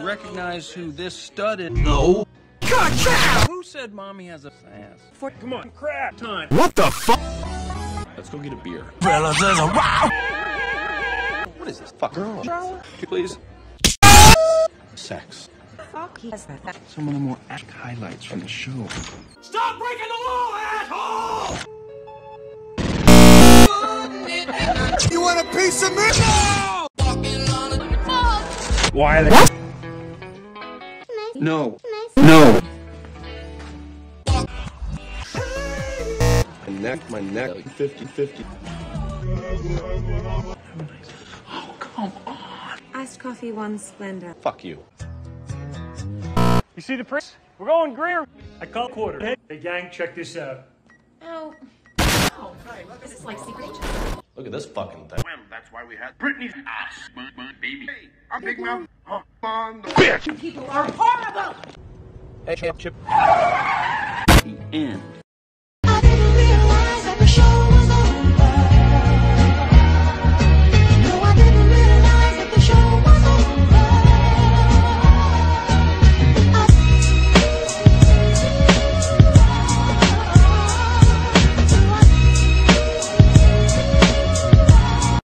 recognize who this stud is? No. Gotcha! Who said mommy has a ass? Come on, crap time. What the fuck? Let's go get a beer. Fellas, there's a wow. What is this? Fuck girl. Please. Sex. Some of the more epic highlights from the show. Stop breaking the law, asshole! You want a piece of me? Why are they? What? No. No. My neck, 50-50. Oh, come on. Iced coffee, one Splendor. Fuck you. You see the prince? We're going Greer. I call quarter. Hey, gang, check this out. Oh. Oh, this is like secret agent. Look at this fucking thing. That's why we had Britney's ass, baby. Hey, I'm Big Mouth. On the Bitch. People are horrible! Hey, Chip. The end.